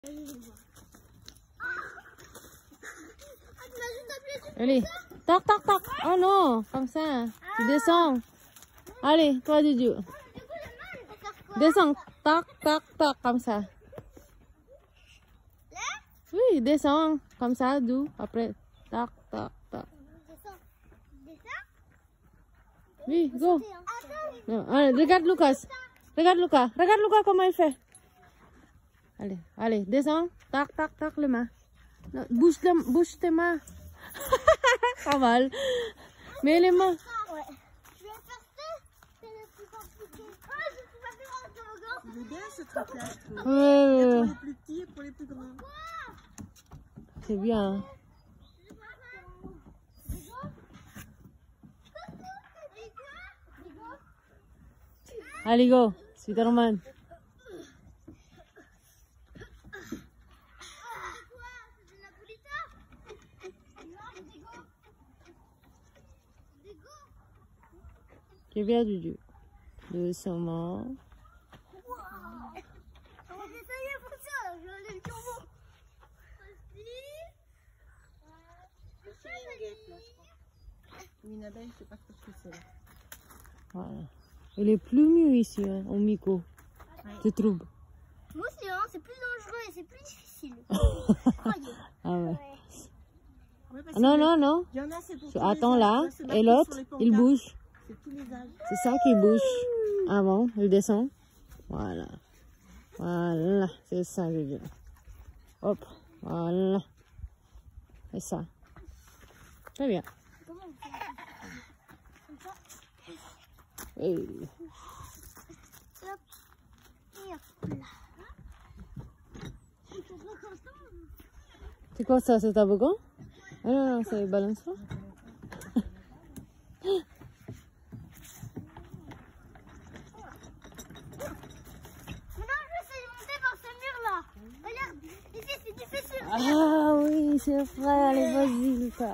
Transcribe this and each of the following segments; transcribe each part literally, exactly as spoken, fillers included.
Allez, tac, tac, tac. Oh non, comme ça. Tu descends. Allez, toi, Juju. Descends. Tac, tac, tac, comme ça. Oui, descends. Comme ça, d'où. Après, tac, tac, tac. Oui, go. Non, allez, regarde Lucas. Regarde Lucas. Regarde Lucas comment il fait. Allez, allez, descends. Tac, tac, tac, les mains. Non, bouge, le, bouge tes mains. Pas mal. Mais les mains. Ouais. Je vais faire ça. C'est le plus compliqué. Oh, je peux pas faire un toboggan. Il est bien ce truc-là. Ouais, Pour les plus petits et pour les plus grands. c'est bien. Allez, go. Spider-Man. C'est bien, Juju. Doucement. Une abeille, je sais pas trop ce que c'est là. Voilà. Il est plus mieux ici, hein, au Miko. Ouais. Tu trouves? Moi aussi, hein, c'est plus dangereux et c'est plus difficile. Ah ouais. Ouais, parce Ah non, que non, non. il y en a, c'est pour tous Attends les là. âges. C'est Et marqué l'autre, sur les il pancartes. bouge. C'est tous les âges. C'est ça qui bouge. Ah bon, il descend. Voilà. Voilà. C'est ça, Juju. Hop. Voilà. C'est ça. Très bien. Hey. C'est quoi ça, c'est toboggan? Ah non, non, c'est balançoire. Ah oui, c'est vrai, allez, vas-y, Lucas.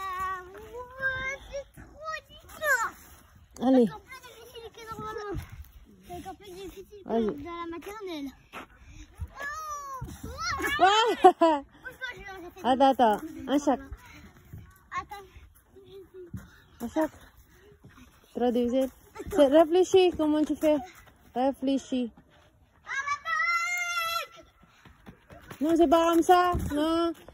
C'est trop difficile. Allez. C'est encore plus difficile que normalement. C'est encore plus difficile Vas-y. que dans la maternelle. Ah attends, attends, un chaque. Attends. Un chaque. Traduisez. C'est- Réfléchis, comment tu fais? Réfléchis. Non, c'est pas comme ça. Non.